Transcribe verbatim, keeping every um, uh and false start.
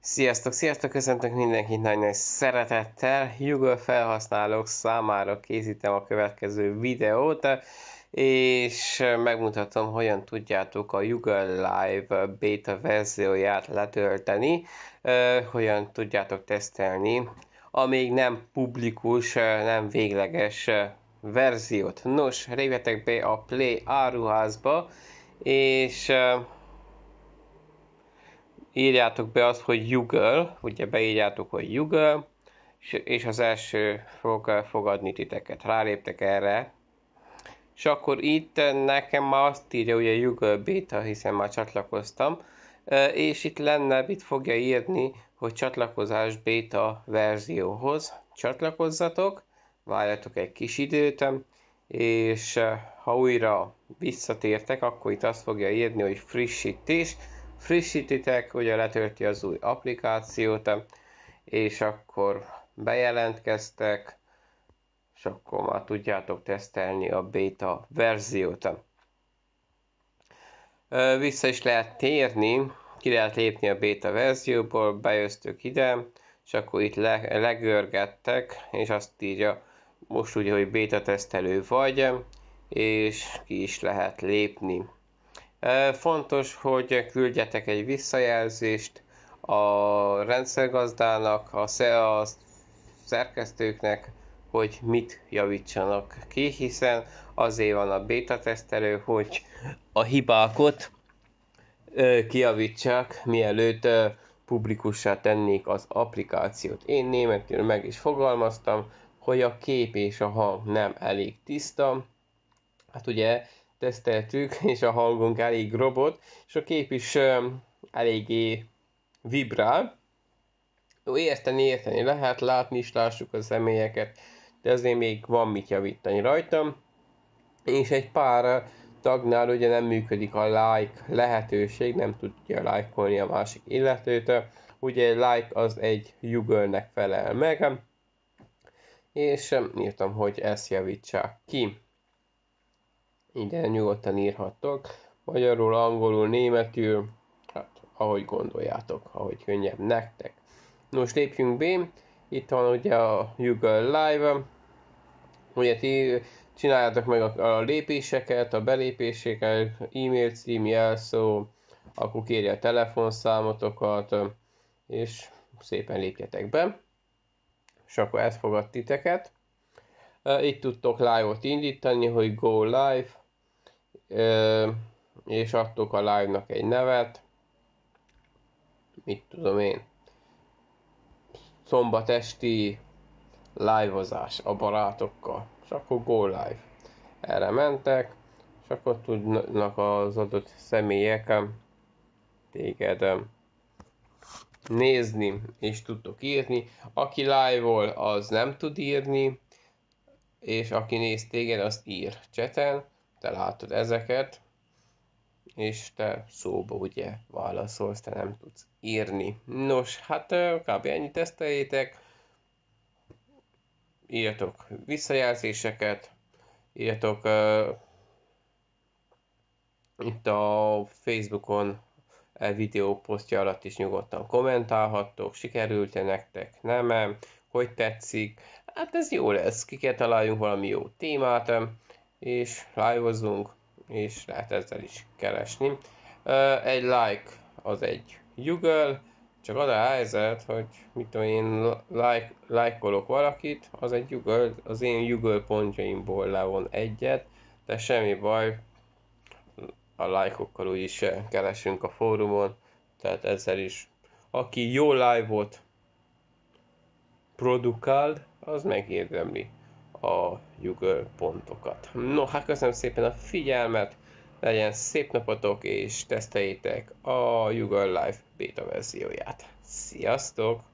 Sziasztok, sziasztok, köszöntök mindenkit nagyon nagy szeretettel. Google felhasználók számára készítem a következő videót, és megmutatom, hogyan tudjátok a Google Live beta verzióját letölteni, hogyan tudjátok tesztelni a még nem publikus, nem végleges verziót. Nos, lépjetek be a Play áruházba, és írjátok be azt, hogy Google, ugye beírjátok, hogy Google, és az első fog fogadni titeket. Ráléptek erre, és akkor itt nekem már azt írja, ugye Google Beta, hiszen már csatlakoztam, és itt lenne, itt fogja írni, hogy csatlakozás beta verzióhoz. Csatlakozzatok, várjatok egy kis időt, és ha újra visszatértek, akkor itt azt fogja írni, hogy frissítés. Frissítitek, ugye letölti az új applikációt, és akkor bejelentkeztek, és akkor már tudjátok tesztelni a beta verziót. Vissza is lehet térni, ki lehet lépni a beta verzióból, bejöztök ide, és akkor itt le, legörgettek, és azt írja most ugye, hogy beta tesztelő vagy, és ki is lehet lépni. Fontos, hogy küldjetek egy visszajelzést a rendszergazdának, a szerkesztőknek, hogy mit javítsanak ki, hiszen azért van a beta tesztelő, hogy a hibákat kijavítsák, mielőtt publikussá tennék az applikációt. Én németül meg is fogalmaztam, hogy a kép és a hang nem elég tiszta. Hát ugye teszteltük, és a hangunk elég robot, és a kép is um, eléggé vibrál. Jó, érteni, érteni lehet, látni is lássuk a személyeket, de azért még van mit javítani rajtam. És egy pár tagnál ugye nem működik a like lehetőség, nem tudja lájkolni a másik illetőt. Ugye like az egy Google-nek felel meg, és um, írtam, hogy ezt javítsák ki. Ide nyugodtan írhattok, magyarul, angolul, németül, hát ahogy gondoljátok, ahogy könnyebb nektek. Nos, lépjünk be, itt van ugye a Google Live, ugye ti csináljátok meg a, a lépéseket, a belépéseket, e-mail cím, jelszó, akkor kérje a telefonszámotokat, és szépen lépjetek be, és akkor ez fogad titeket. Itt tudtok live-ot indítani, hogy go live, és adtok a live-nak egy nevet, mit tudom én, szombat esti live-ozás a barátokkal, és akkor go live. Erre mentek, és akkor tudnak az adott személyek téged nézni, és tudtok írni. Aki live-ol, az nem tud írni, és aki néz téged, azt ír chaten, te látod ezeket, és te szóba ugye válaszolsz, te nem tudsz írni. Nos, hát kb. Ennyit teszteljétek, írjatok visszajelzéseket, írjatok uh, itt a Facebookon a videó posztja alatt is nyugodtan kommentálhattok, sikerült-e nektek, nem, hogy tetszik, hát ez jó lesz, ki kell találjunk valami jó témát, és live-ozzunk, és lehet ezzel is keresni. Uh, egy like az egy Google, csak az a helyzet, hogy mit tudom én, like, like-olok valakit, az egy Google, az én Google pontjaimból levon egyet, de semmi baj, a like-okkal úgyis keresünk a fórumon, tehát ezzel is, aki jó live-ot produkál, az megérdemli a Google pontokat. No, hát köszönöm szépen a figyelmet, legyen szép napotok, és teszteljétek a Google Live beta verzióját. Sziasztok!